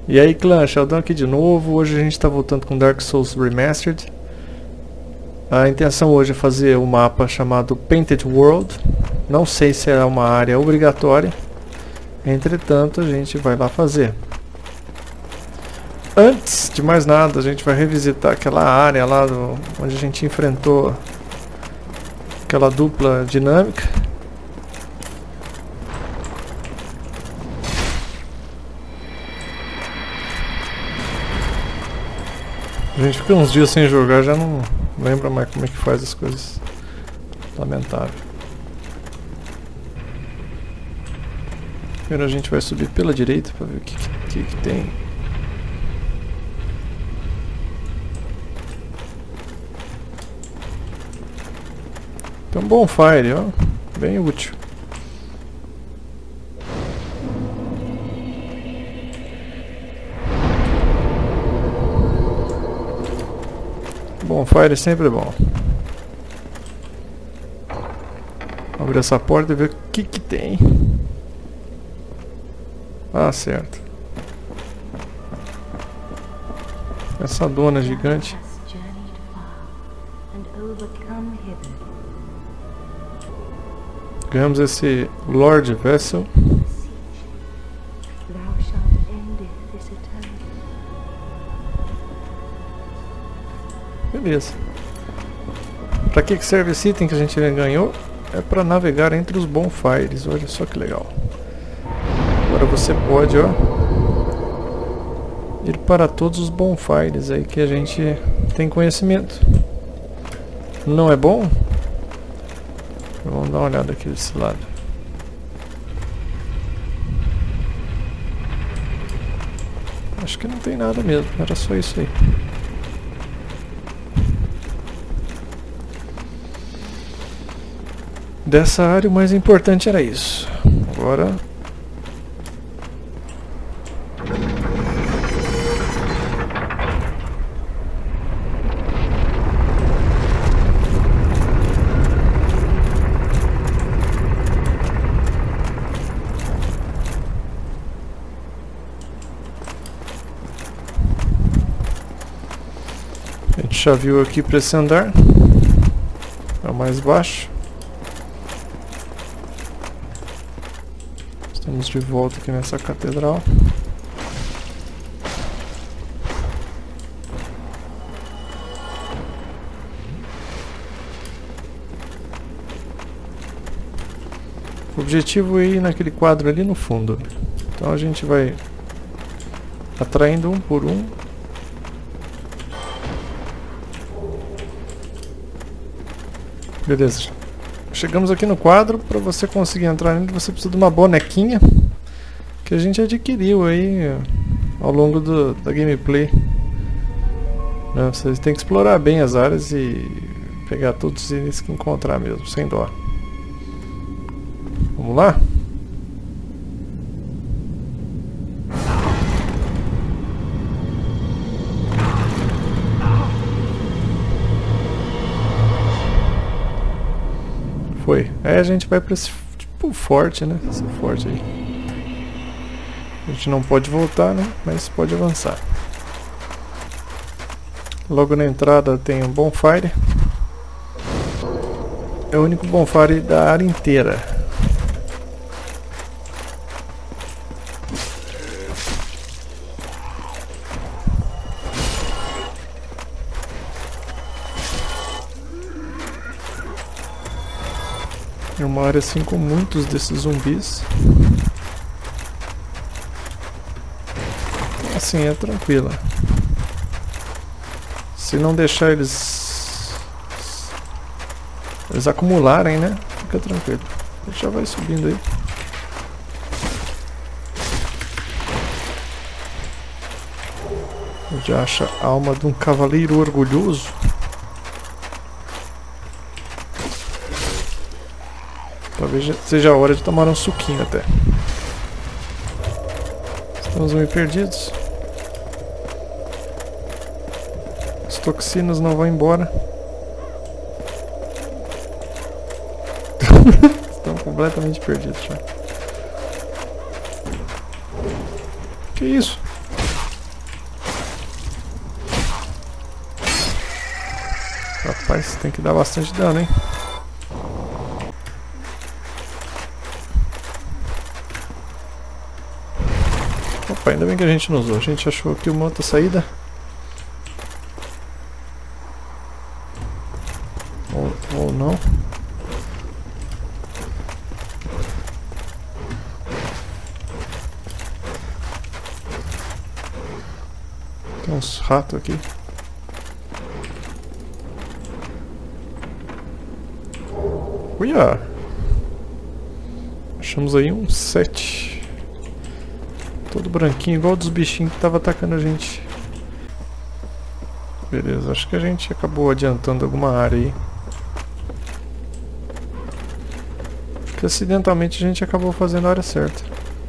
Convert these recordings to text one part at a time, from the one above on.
E aí clã, Sheldon aqui de novo. Hoje a gente está voltando com Dark Souls Remastered. A intenção hoje é fazer um mapa chamado Painted World. Não sei se é uma área obrigatória. Entretanto, a gente vai lá fazer. Antes de mais nada, a gente vai revisitar aquela área lá onde a gente enfrentou aquela dupla dinâmica. A gente fica uns dias sem jogar, já não lembra mais como é que faz as coisas. Lamentável. Primeiro a gente vai subir pela direita para ver o que tem. Tem um bonfire, ó, bem útil. Bonfire sempre é bom. Abrir essa porta e ver o que tem. Ah, certo. Essa dona gigante. Ganhamos esse Lord Vessel. Beleza. Pra que serve esse item que a gente ganhou? É para navegar entre os bonfires. Olha só que legal. Agora você pode, ó, ir para todos os bonfires aí que a gente tem conhecimento. Não é bom? Vamos dar uma olhada aqui desse lado. Acho que não tem nada mesmo, era só isso aí. Dessa área o mais importante era isso. Agora a gente já viu aqui para esse andar. É o mais baixo. Estamos de volta aqui nessa catedral. O objetivo é ir naquele quadro ali no fundo. Então a gente vai atraindo um por um. Beleza. Chegamos aqui no quadro. Para você conseguir entrar nele, você precisa de uma bonequinha que a gente adquiriu aí ao longo da gameplay. Você tem que explorar bem as áreas e pegar todos os itens que encontrar mesmo, sem dó. Vamos lá? Foi. Aí a gente vai pra esse tipo forte, né? Esse forte aí. A gente não pode voltar, né? Mas pode avançar. Logo na entrada tem um bonfire. É o único bonfire da área inteira. É uma área assim com muitos desses zumbis. Assim, é tranquila. Se não deixar eles acumularem, né? Fica tranquilo. A gente já vai subindo aí. A gente acha a alma de um cavaleiro orgulhoso. Talvez seja a hora de tomar um suquinho até. Estamos meio perdidos. As toxinas não vão embora. Estamos completamente perdidos já. Que isso? Rapaz, tem que dar bastante dano, hein? Opa, ainda bem que a gente não usou. A gente achou aqui uma outra saída. Ou não. Tem uns ratos aqui. Uia! Achamos aí um 7. Todo branquinho, igual dos bichinhos que tava atacando a gente. Beleza, acho que a gente acabou adiantando alguma área aí. Que acidentalmente a gente acabou fazendo a área certa.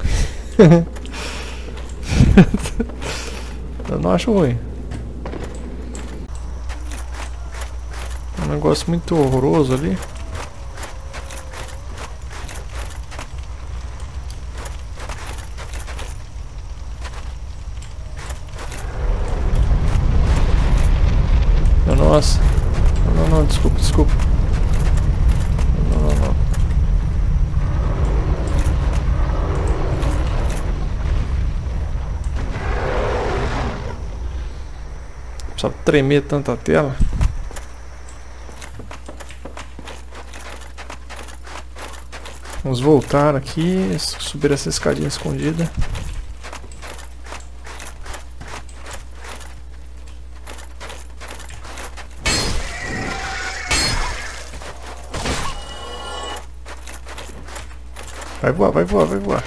Eu não acho ruim. É um negócio muito horroroso ali. Nossa. Não, desculpa. Não. Precisa tremer tanto a tela. Vamos voltar aqui, subir essa escadinha escondida. Vai voar.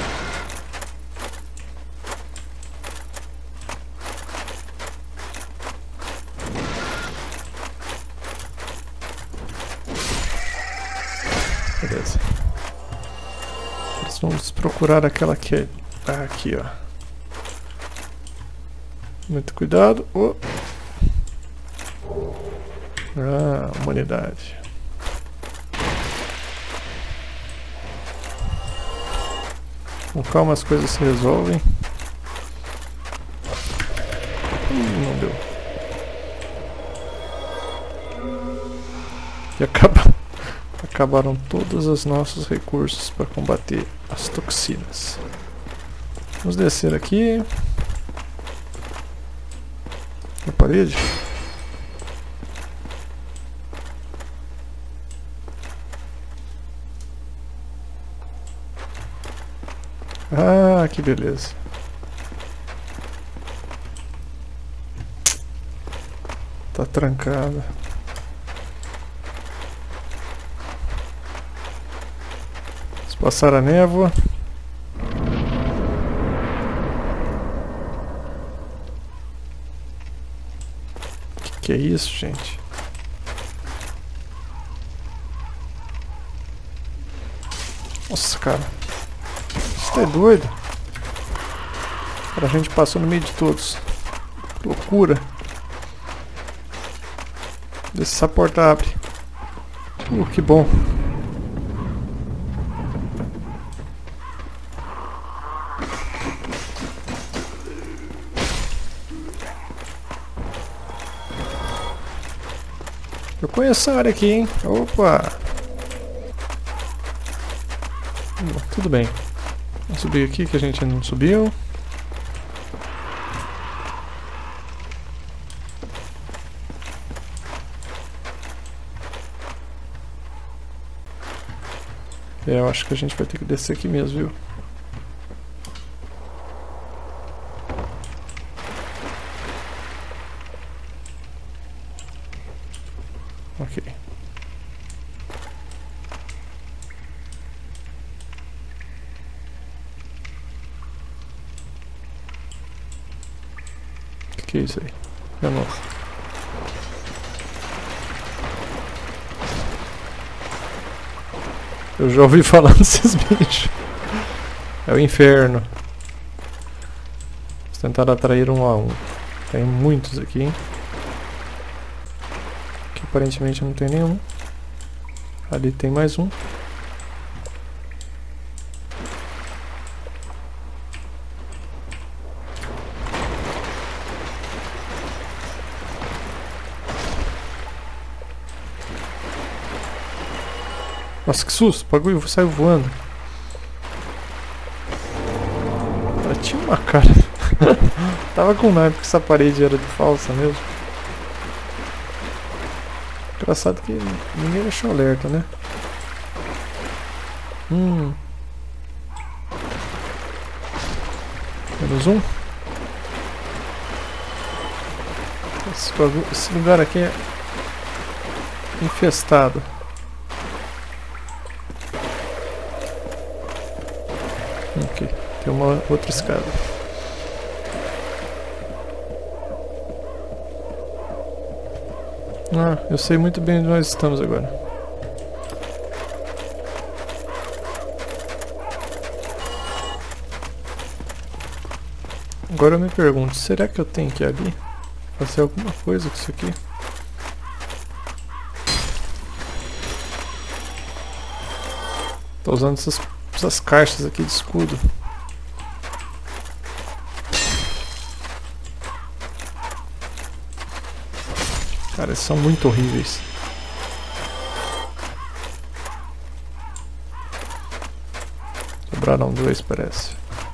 Beleza. Nós vamos procurar aquela que é aqui, ó. Muito cuidado. Oh. Ah, humanidade. Com calma as coisas se resolvem. Não deu. E acabaram todos os nossos recursos para combater as toxinas. Vamos descer aqui. Na parede. Ah, que beleza. Tá trancada. Vamos passar a névoa. Que é isso, gente? Nossa, cara. Você é doido? Cara, a gente passou no meio de todos. Que loucura. Vê se essa porta abre. Que bom. Eu conheço essa área aqui, hein? Opa! Tudo bem. Vamos subir aqui que a gente ainda não subiu. Eu acho que a gente vai ter que descer aqui mesmo, viu? Ok. Que é isso aí? É nosso. Eu já ouvi falar desses bichos. É o inferno. Vamos tentar atrair um a um. Tem muitos aqui, hein? Aqui aparentemente não tem nenhum. Ali tem mais um. Nossa, que susto! O bagulho saiu voando. Ela tinha uma cara. Tava com naipe que essa parede era de falsa mesmo. Engraçado que ninguém deixou alerta, né? Menos um. Esse lugar aqui é infestado. Ok, tem uma outra escada. Ah, eu sei muito bem onde nós estamos agora. Agora eu me pergunto, será que eu tenho que ir ali? Fazer alguma coisa com isso aqui? Tô usando essas caixas aqui de escudo. Cara, eles são muito horríveis. Sobraram dois, parece.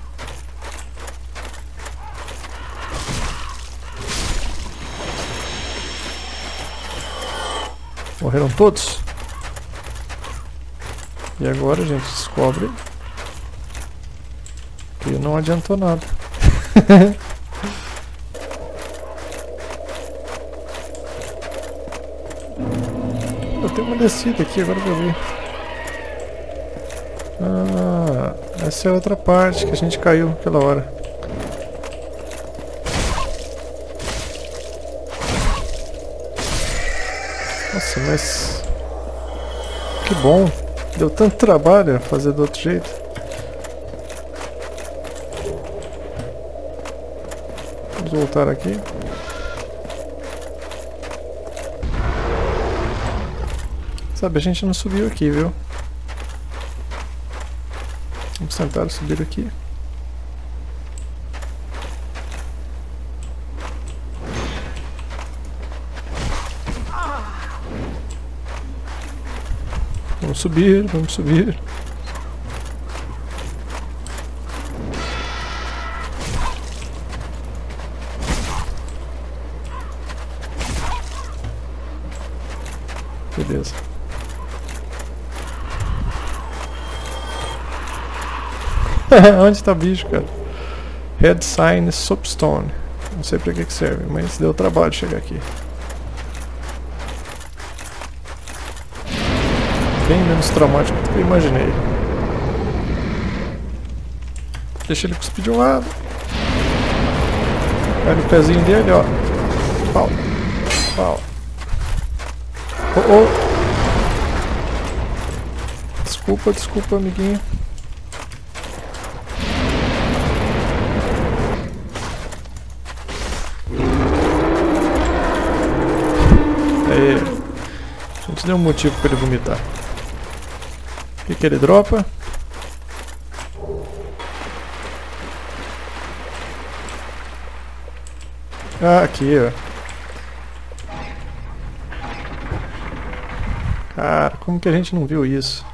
Morreram todos? E agora a gente descobre que não adiantou nada. Eu tenho uma descida aqui, agora que eu vi. Ah, essa é outra parte que a gente caiu naquela hora. Nossa, mas... que bom. Deu tanto trabalho fazer do outro jeito. Vamos voltar aqui. Sabe, a gente não subiu aqui, viu? Vamos tentar subir aqui. Vamos subir, vamos subir. Beleza. Onde tá o bicho, cara? Red Sign Soapstone. Não sei pra que serve, mas deu trabalho chegar aqui. Bem menos traumático do que eu imaginei. Deixa ele cuspir de um lado. Vai no pezinho dele, ó. Pau. Pau. Oh, oh. Desculpa, desculpa, amiguinho. Aí. A gente deu um motivo para ele vomitar. O que ele dropa? Ah, aqui, ó. Cara, como que a gente não viu isso?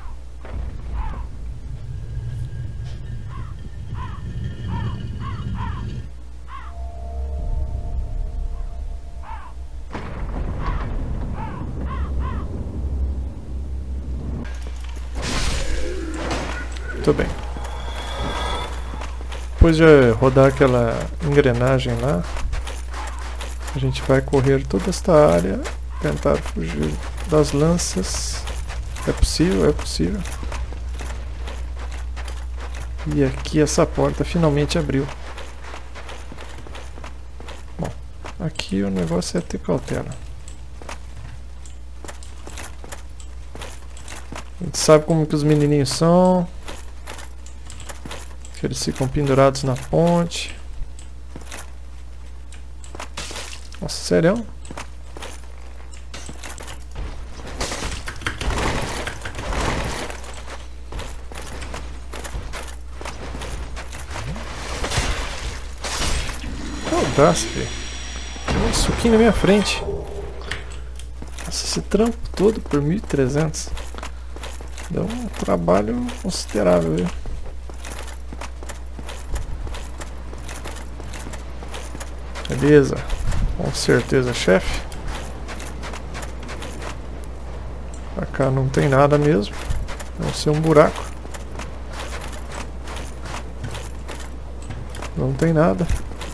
Muito bem. Depois de rodar aquela engrenagem lá, a gente vai correr toda esta área, tentar fugir das lanças. É possível, é possível. E aqui essa porta finalmente abriu. Bom, aqui o negócio é ter cautela. A gente sabe como que os menininhos são. Que eles ficam pendurados na ponte. Nossa, sério? Que audácia, velho. Um suquinho na minha frente. Nossa, esse trampo todo por 1.300. Deu um trabalho considerável, viu? Beleza. Com certeza, chefe. Pra cá não tem nada mesmo. Deve ser um buraco. Não tem nada.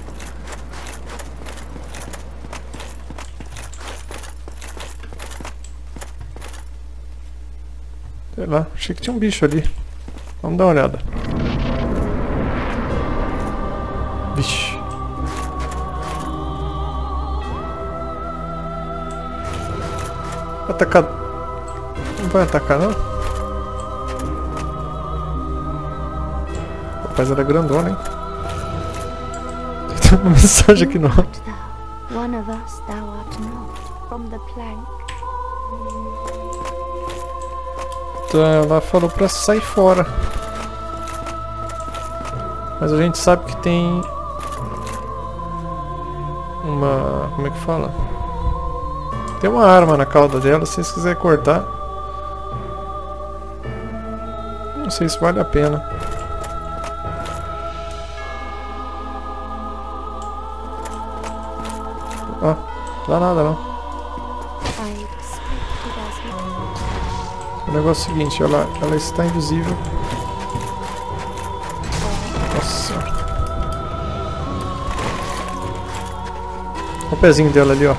Sei lá, achei que tinha um bicho ali. Vamos dar uma olhada. Vixe. Atacar. Não vai atacar, não? O rapaz era grandona, hein? Tem uma mensagem aqui no alto. One of us thou art not, from the plank. Então ela falou pra sair fora. Mas a gente sabe que tem uma... como é que fala? Tem uma arma na cauda dela, se vocês quiserem cortar. Não sei se vale a pena. Ó, não dá nada não. O negócio é o seguinte, ela está invisível. Nossa. Olha o pezinho dela ali, ó.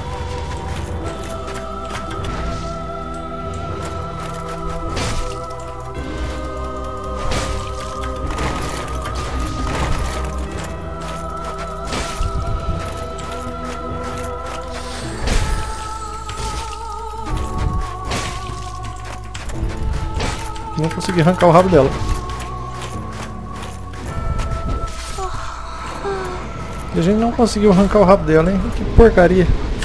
Não consegui arrancar o rabo dela. E a gente não conseguiu arrancar o rabo dela, hein? Que porcaria.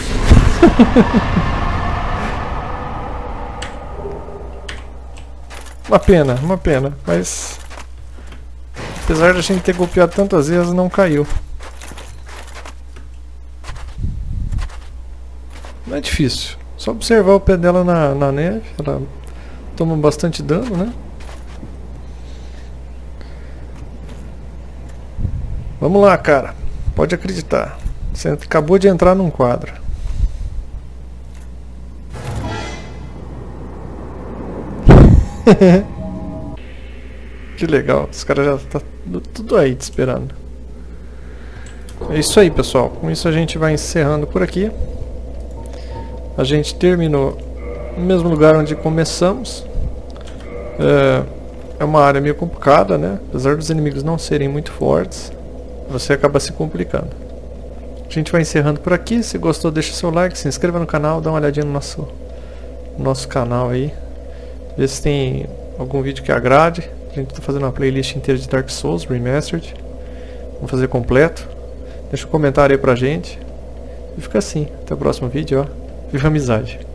Uma pena, mas apesar de a gente ter golpeado tantas vezes, não caiu. Não é difícil, só observar o pé dela na neve, ela toma bastante dano, né? Vamos lá, cara. Pode acreditar. Você acabou de entrar num quadro. Que legal. Os caras já estão tudo aí te esperando. É isso aí, pessoal. Com isso a gente vai encerrando por aqui. A gente terminou no mesmo lugar onde começamos. É uma área meio complicada, né? Apesar dos inimigos não serem muito fortes, você acaba se complicando. A gente vai encerrando por aqui. Se gostou, deixa seu like, se inscreva no canal, dá uma olhadinha no nosso canal aí. Vê se tem algum vídeo que agrade. A gente está fazendo uma playlist inteira de Dark Souls Remastered. Vamos fazer completo. Deixa um comentário aí pra gente. E fica assim. Até o próximo vídeo, ó. Viva a amizade!